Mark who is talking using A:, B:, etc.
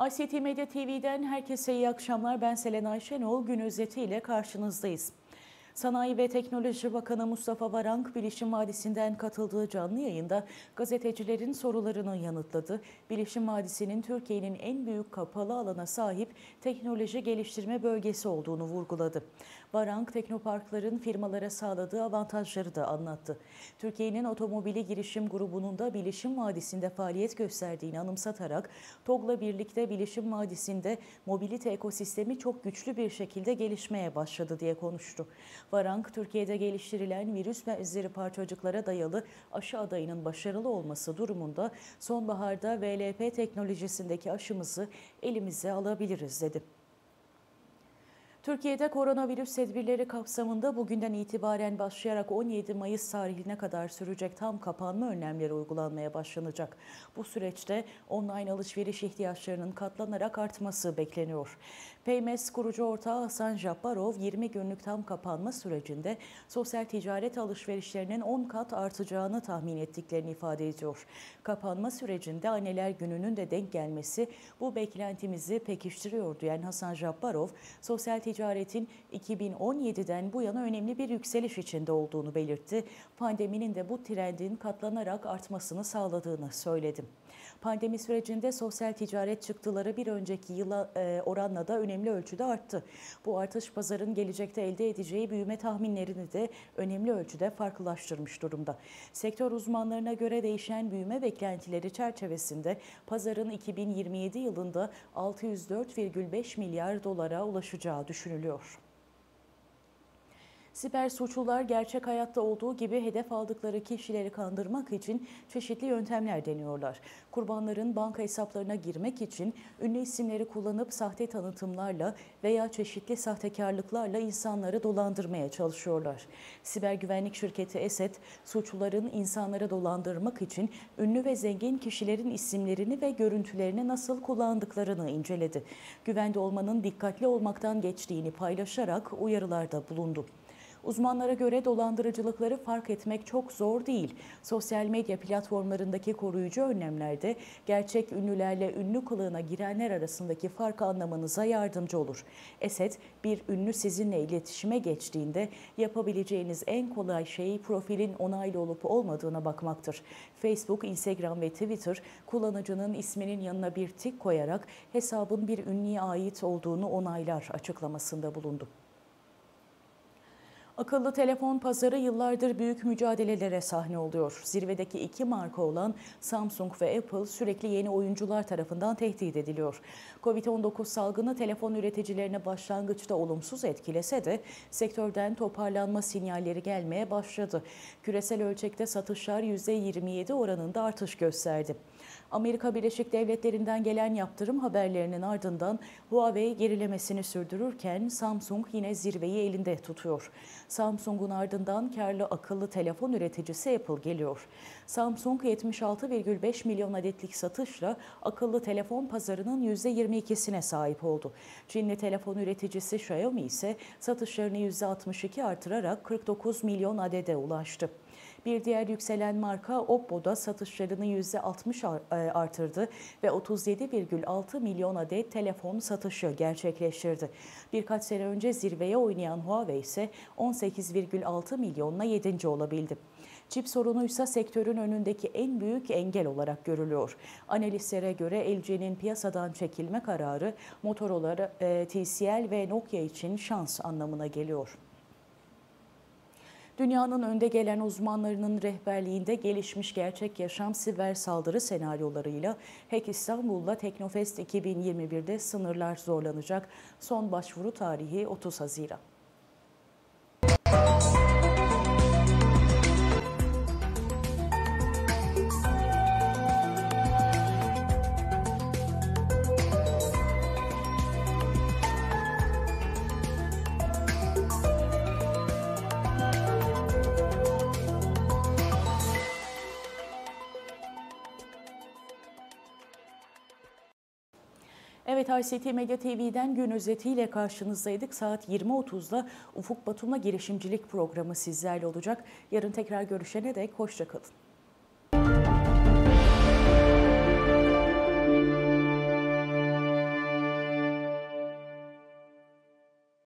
A: ICT Medya TV'den herkese iyi akşamlar. Ben Selenay Şenol. Gün özetiyle karşınızdayız. Sanayi ve Teknoloji Bakanı Mustafa Varank, Bilişim Vadisi'nden katıldığı canlı yayında gazetecilerin sorularını yanıtladı. Bilişim Vadisi'nin Türkiye'nin en büyük kapalı alana sahip teknoloji geliştirme bölgesi olduğunu vurguladı. Varank, teknoparkların firmalara sağladığı avantajları da anlattı. Türkiye'nin otomobili girişim grubunun da Bilişim Vadisi'nde faaliyet gösterdiğini anımsatarak, TOG'la birlikte Bilişim Vadisi'nde mobilite ekosistemi çok güçlü bir şekilde gelişmeye başladı diye konuştu. Varank, Türkiye'de geliştirilen virüs benzeri parçacıklara dayalı aşı adayının başarılı olması durumunda sonbaharda VLP teknolojisindeki aşımızı elimize alabiliriz dedi. Türkiye'de koronavirüs tedbirleri kapsamında bugünden itibaren başlayarak 17 Mayıs tarihine kadar sürecek tam kapanma önlemleri uygulanmaya başlanacak. Bu süreçte online alışveriş ihtiyaçlarının katlanarak artması bekleniyor. Paymes kurucu ortağı Hasan Jabbarov, 20 günlük tam kapanma sürecinde sosyal ticaret alışverişlerinin 10 kat artacağını tahmin ettiklerini ifade ediyor. Kapanma sürecinde Anneler Günü'nün de denk gelmesi bu beklentimizi pekiştiriyor diyen Hasan Jabbarov, sosyal ticaretin 2017'den bu yana önemli bir yükseliş içinde olduğunu belirtti. Pandeminin de bu trendin katlanarak artmasını sağladığını söyledi. Pandemi sürecinde sosyal ticaret çıktıları bir önceki yıla oranla da önemli ölçüde arttı. Bu artış pazarın gelecekte elde edeceği büyüme tahminlerini de önemli ölçüde farklılaştırmış durumda. Sektör uzmanlarına göre değişen büyüme beklentileri çerçevesinde pazarın 2027 yılında 604,5 milyar dolara ulaşacağı düşünülüyor. Siber suçlular gerçek hayatta olduğu gibi hedef aldıkları kişileri kandırmak için çeşitli yöntemler deniyorlar. Kurbanların banka hesaplarına girmek için ünlü isimleri kullanıp sahte tanıtımlarla veya çeşitli sahtekarlıklarla insanları dolandırmaya çalışıyorlar. Siber güvenlik şirketi Esed, suçluların insanları dolandırmak için ünlü ve zengin kişilerin isimlerini ve görüntülerini nasıl kullandıklarını inceledi. Güvende olmanın dikkatli olmaktan geçtiğini paylaşarak uyarılarda bulundu. Uzmanlara göre dolandırıcılıkları fark etmek çok zor değil. Sosyal medya platformlarındaki koruyucu önlemlerde gerçek ünlülerle ünlü kılığına girenler arasındaki farkı anlamanıza yardımcı olur. Esed, bir ünlü sizinle iletişime geçtiğinde yapabileceğiniz en kolay şey profilin onaylı olup olmadığına bakmaktır. Facebook, Instagram ve Twitter kullanıcının isminin yanına bir tik koyarak hesabın bir ünlüye ait olduğunu onaylar açıklamasında bulundu. Akıllı telefon pazarı yıllardır büyük mücadelelere sahne oluyor. Zirvedeki iki marka olan Samsung ve Apple sürekli yeni oyuncular tarafından tehdit ediliyor. Covid-19 salgını telefon üreticilerine başlangıçta olumsuz etkilese de sektörden toparlanma sinyalleri gelmeye başladı. Küresel ölçekte satışlar %27 oranında artış gösterdi. Amerika Birleşik Devletleri'nden gelen yaptırım haberlerinin ardından Huawei gerilemesini sürdürürken Samsung yine zirveyi elinde tutuyor. Samsung'un ardından karlı akıllı telefon üreticisi Apple geliyor. Samsung 76,5 milyon adetlik satışla akıllı telefon pazarının %22'sine sahip oldu. Çinli telefon üreticisi Xiaomi ise satışlarını %62 artırarak 49 milyon adede ulaştı. Bir diğer yükselen marka Oppo da satışlarını %60 artırdı ve 37,6 milyon adet telefon satışı gerçekleştirdi. Birkaç sene önce zirveye oynayan Huawei ise 18,6 milyonla 7. olabildi. Çip sorunuysa sektörün önündeki en büyük engel olarak görülüyor. Analistlere göre LG'nin piyasadan çekilme kararı Motorola, TCL ve Nokia için şans anlamına geliyor. Dünyanın önde gelen uzmanlarının rehberliğinde gelişmiş gerçek yaşam siber saldırı senaryolarıyla Hack İstanbul'la Teknofest 2021'de sınırlar zorlanacak. Son başvuru tarihi 30 Haziran. Evet, ICT Medya TV'den gün özetiyle karşınızdaydık. Saat 20.30'da Ufuk Batum'la girişimcilik programı sizlerle olacak. Yarın tekrar görüşene dek hoşça kalın.